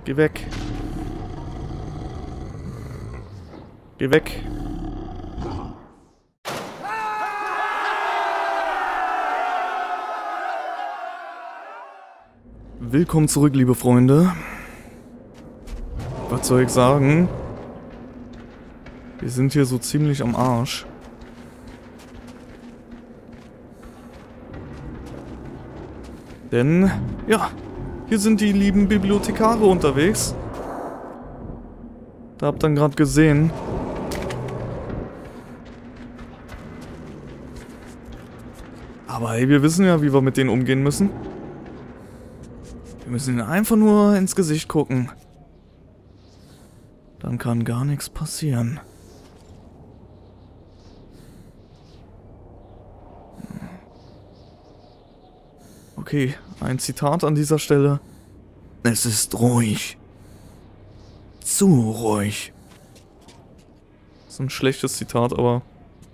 Geh weg. Geh weg. Willkommen zurück, liebe Freunde. Was soll ich sagen? Wir sind hier so ziemlich am Arsch. Denn, ja, hier sind die lieben Bibliothekare unterwegs. Da habt ihr gerade gesehen. Aber hey, wir wissen ja, wie wir mit denen umgehen müssen. Wir müssen ihnen einfach nur ins Gesicht gucken. Dann kann gar nichts passieren. Okay, ein Zitat an dieser Stelle. Es ist ruhig. Zu ruhig. Das ist ein schlechtes Zitat, aber...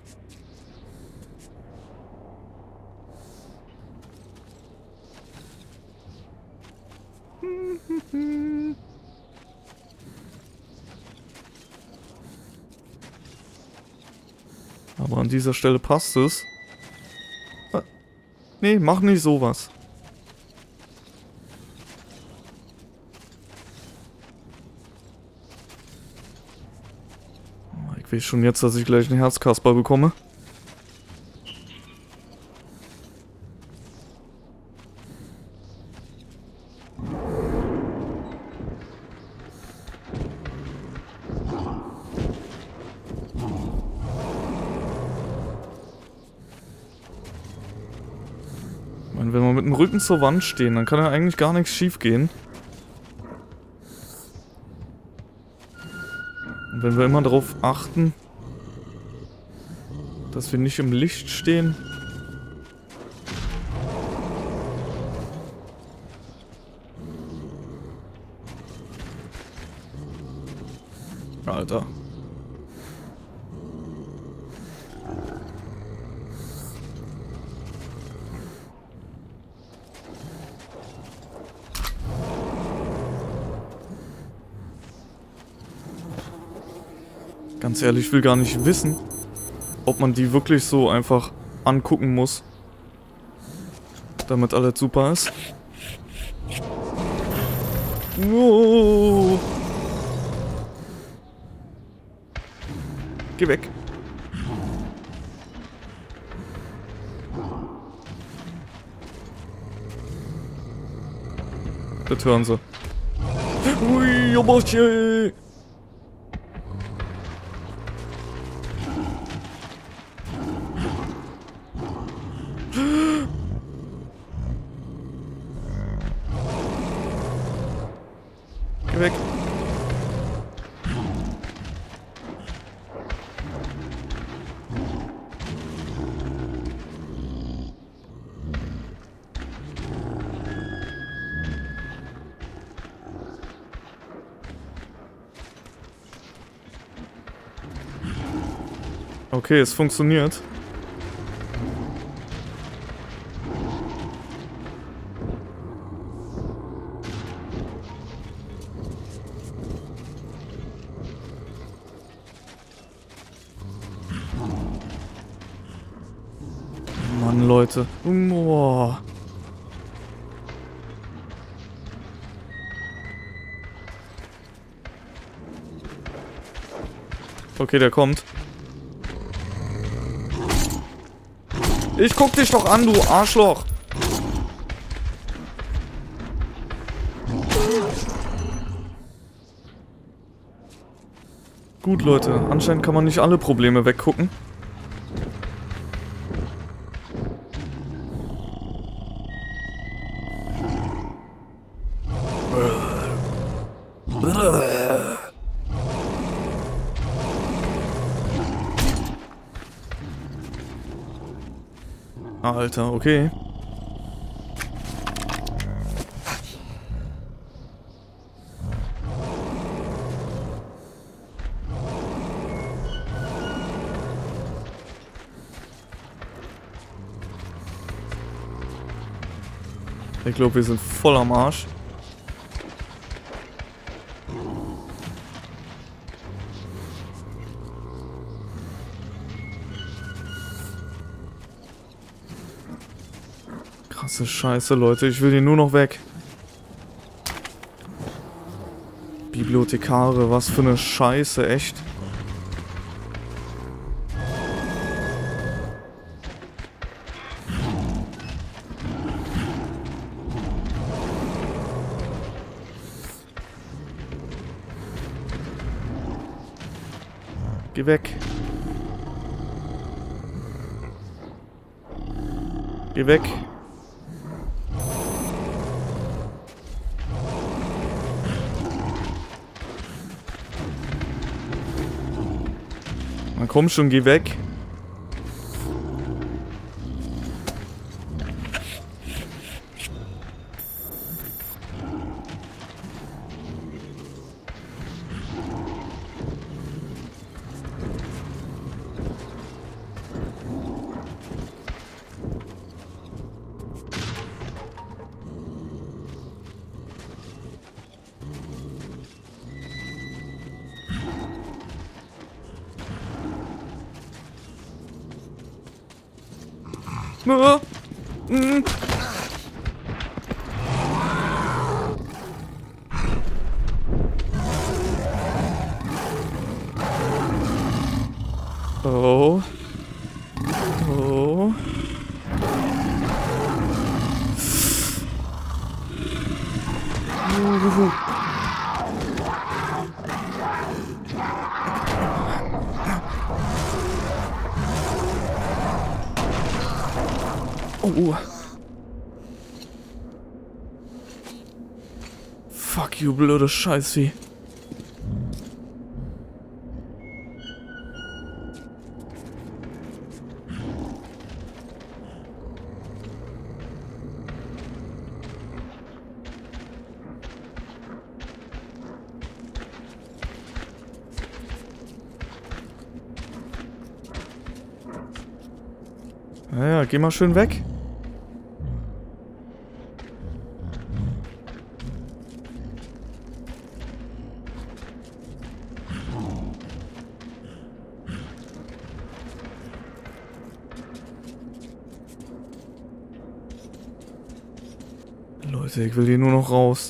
Aber an dieser Stelle passt es. Nee, mach nicht sowas. Ich weiß schon jetzt, dass ich gleich einen Herzkasper bekomme. Ich meine, wenn wir mit dem Rücken zur Wand stehen, dann kann ja eigentlich gar nichts schief gehen. Und wenn wir immer darauf achten, dass wir nicht im Licht stehen. Alter. Ganz ehrlich, ich will gar nicht wissen, ob man die wirklich so einfach angucken muss, damit alles super ist. Wow. Geh weg. Das hören sie. Ui, Joboche. Geh weg. Okay, es funktioniert. Mann, Leute. Boah. Okay, der kommt. Ich guck dich doch an, du Arschloch. Gut, Leute. Anscheinend kann man nicht alle Probleme weggucken. Alter, okay. Ich glaube, wir sind voll am Arsch. Verdammte Scheiße, Leute. Ich will hier nur noch weg. Bibliothekare, was für eine Scheiße, echt. Geh weg. Geh weg. Na komm schon, geh weg. Ah. Mm. Oh. Oh. Oh. Fuck you, blöde Scheiße. Naja, geh mal schön weg. Leute, ich will hier nur noch raus.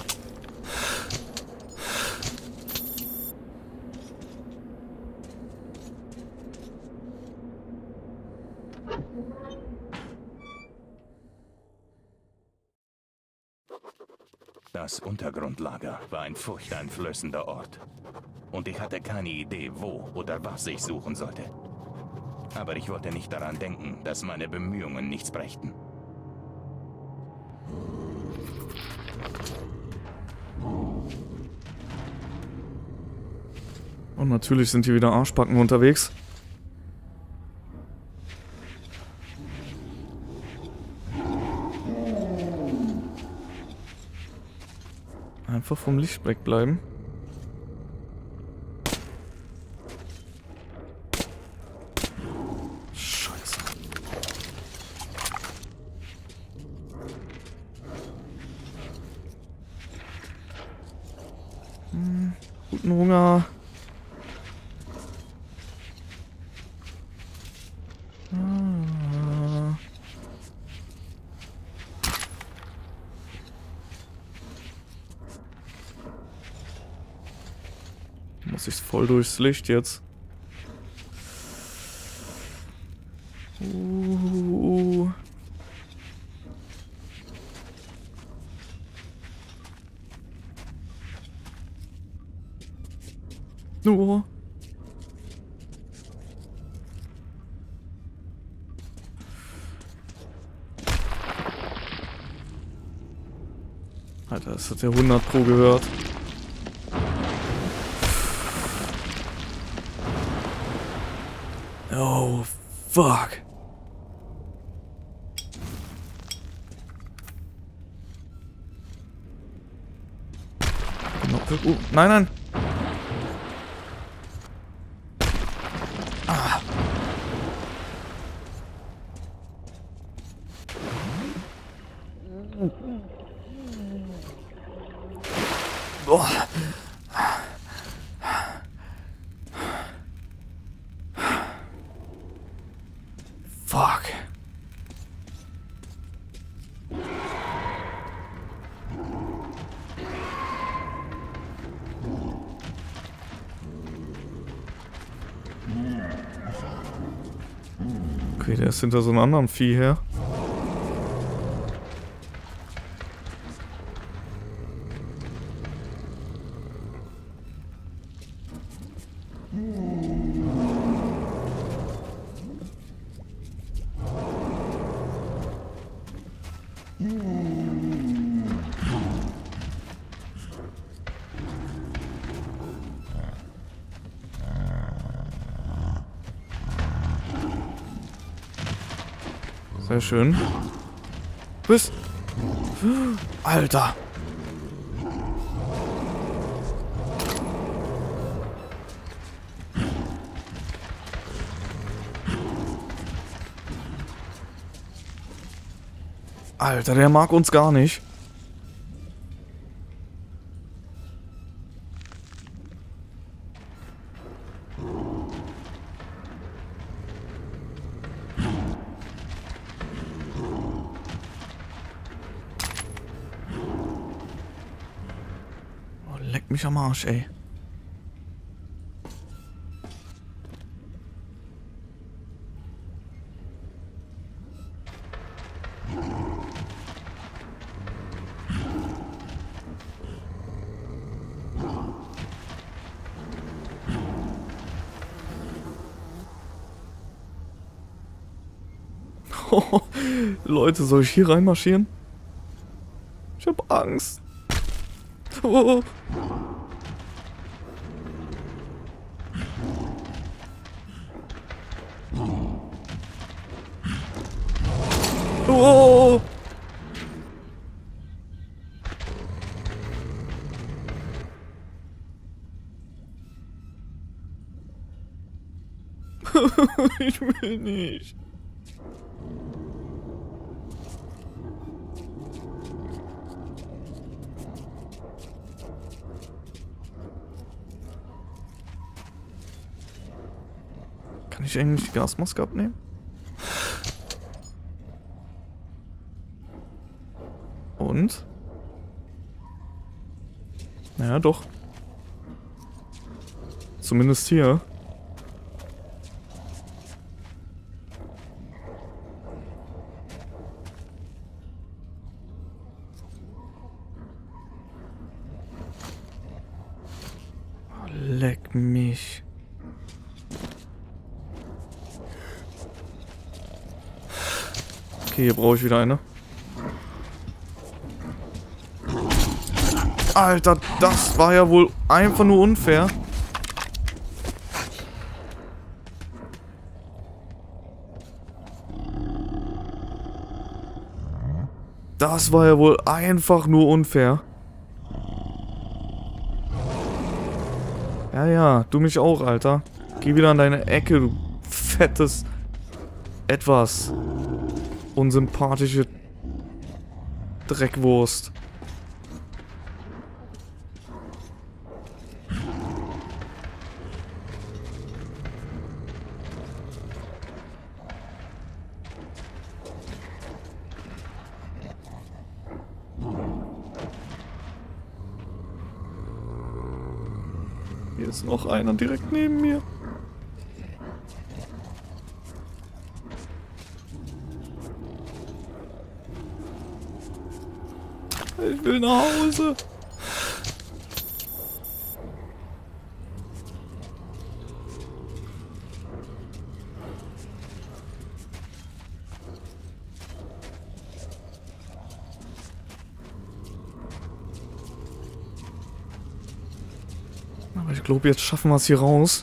Das Untergrundlager war ein furchteinflößender Ort. Und ich hatte keine Idee, wo oder was ich suchen sollte. Aber ich wollte nicht daran denken, dass meine Bemühungen nichts brächten. Und natürlich sind hier wieder Arschbacken unterwegs. Einfach vom Licht wegbleiben. Scheiße. Guten Hunger. Muss ich voll durchs Licht jetzt. Nur. Alter, das hat der 100 Pro gehört. Oh, fuck. Nein, nein. Ah. Boah. Fuck. Okay, der ist hinter so einem anderen Vieh her. Sehr schön. Was? Alter. Alter, der mag uns gar nicht. Oh, leck mich am Arsch, ey. Leute, soll ich hier reinmarschieren? Ich hab Angst. Oh. Oh. Ich will nicht. Kann ich eigentlich die Gasmaske abnehmen? Und? Naja, doch. Zumindest hier. Oh, leck mich. Okay, hier brauche ich wieder eine. Alter, das war ja wohl einfach nur unfair. Das war ja wohl einfach nur unfair. Ja, ja, du mich auch, Alter. Geh wieder an deine Ecke, du fettes etwas unsympathische Dreckwurst. Hier ist noch einer direkt neben mir. Ich will nach Hause. Aber ich glaube, jetzt schaffen wir es hier raus.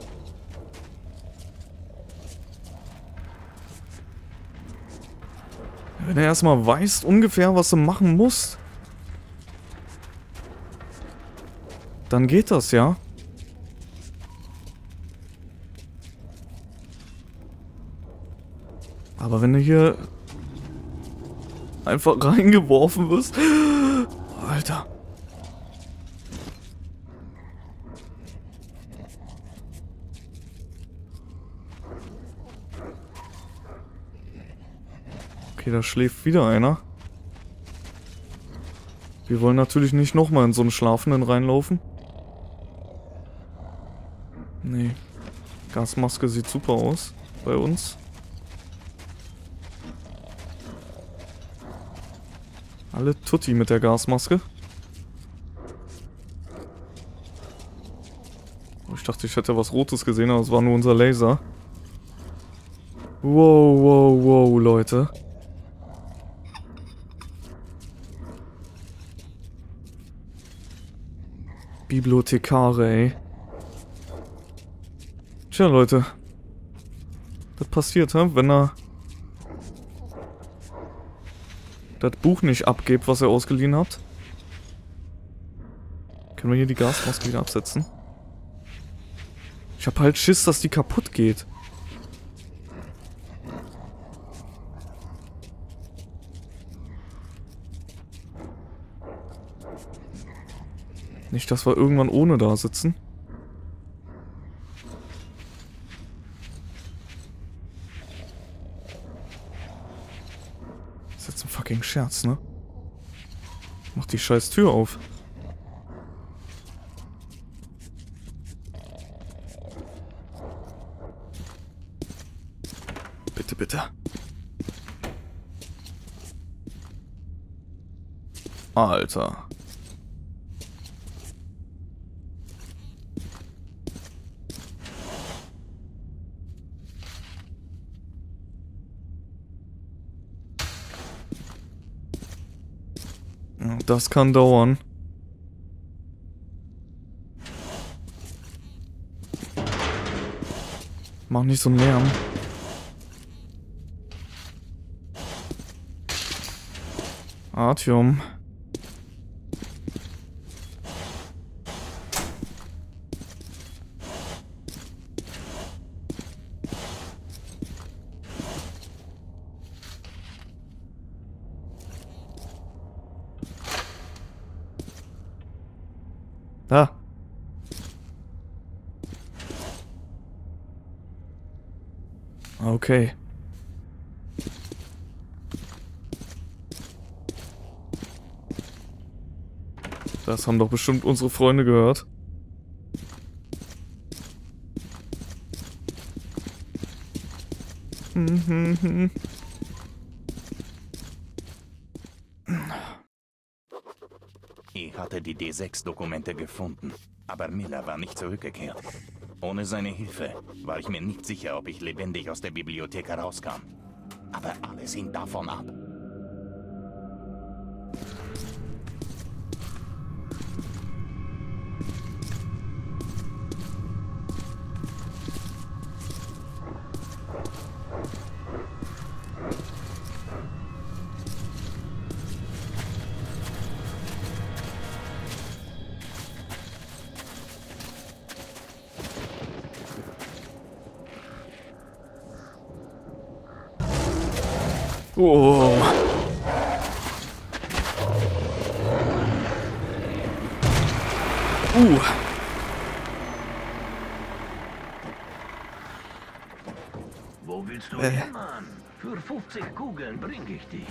Wenn du erstmal weißt ungefähr, was du machen musst, dann geht das, ja. Aber wenn du hier einfach reingeworfen wirst... Alter. Okay, da schläft wieder einer. Wir wollen natürlich nicht nochmal in so einen Schlafenden reinlaufen. Nee. Gasmaske sieht super aus bei uns. Alle Tutti mit der Gasmaske. Oh, ich dachte, ich hätte was Rotes gesehen, aber es war nur unser Laser. Wow, wow, wow, Leute. Bibliothekare, ey. Tja, Leute. Das passiert, wenn er das Buch nicht abgibt, was er ausgeliehen hat. Können wir hier die Gasmaske wieder absetzen? Ich hab halt Schiss, dass die kaputt geht. Nicht, dass wir irgendwann ohne da sitzen. Das ist jetzt ein fucking Scherz, ne? Mach die scheiß Tür auf. Bitte, bitte. Alter. Das kann dauern. Mach nicht so einen Lärm. Artyom. Da. Okay. Das haben doch bestimmt unsere Freunde gehört. Ich hatte die D6-Dokumente gefunden, aber Miller war nicht zurückgekehrt. Ohne seine Hilfe war ich mir nicht sicher, ob ich lebendig aus der Bibliothek herauskam. Aber alles hing davon ab. Oh. Wo willst du hin, Mann? Für 50 Kugeln bring ich dich.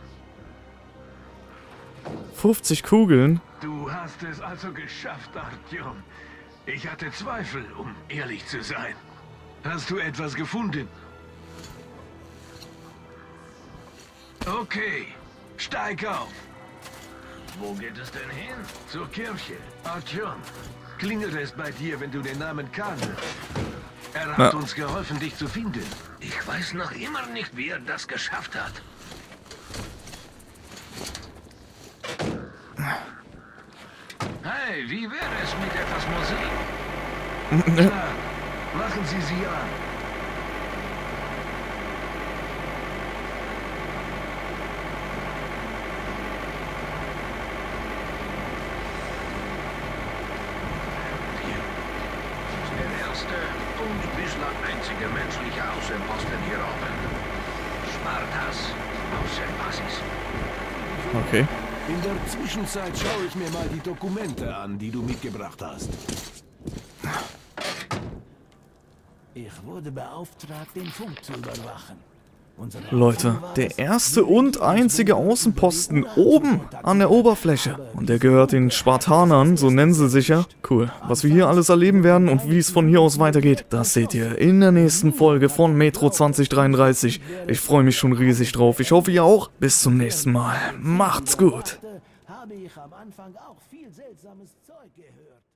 50 Kugeln? Du hast es also geschafft, Artyom. Ich hatte Zweifel, um ehrlich zu sein. Hast du etwas gefunden? Okay, steig auf. Wo geht es denn hin? Zur Kirche. Artyom, klingelt es bei dir, wenn du den Namen Khan hörst? Er hat uns geholfen, dich zu finden. Ich weiß noch immer nicht, wie er das geschafft hat. Hey, wie wäre es mit etwas Musik? Klar, machen Sie sie an. Und bislang einzige menschliche Außenposten hier oben. Spartas Außenbasis. Okay. In der Zwischenzeit schaue ich mir mal die Dokumente an, die du mitgebracht hast. Ich wurde beauftragt, den Funk zu überwachen. Leute, der erste und einzige Außenposten oben an der Oberfläche. Und der gehört den Spartanern, so nennen sie sich ja. Cool. Was wir hier alles erleben werden und wie es von hier aus weitergeht, das seht ihr in der nächsten Folge von Metro 2033. Ich freue mich schon riesig drauf. Ich hoffe, ihr auch. Bis zum nächsten Mal. Macht's gut. Habe ich am Anfang auch viel seltsames Zeug gehört.